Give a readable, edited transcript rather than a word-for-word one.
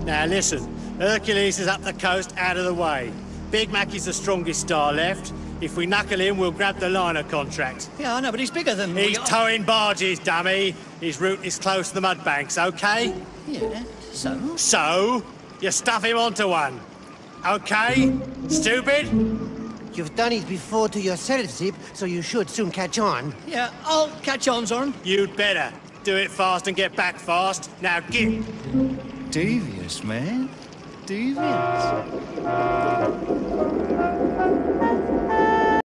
Now listen, Hercules is up the coast, out of the way. Big Mac is the strongest star left. If we knuckle him, we'll grab the liner contract. Yeah, I know, but he's bigger than... He's towing barges, dummy. His route is close to the mud banks, okay? Yeah, so? So, you stuff him onto one. Okay? Stupid? You've done it before to yourself, Zip, so you should soon catch on. Yeah, I'll catch on, Zorran. You'd better. Do it fast and get back fast. Now get. Devious, man. Devious.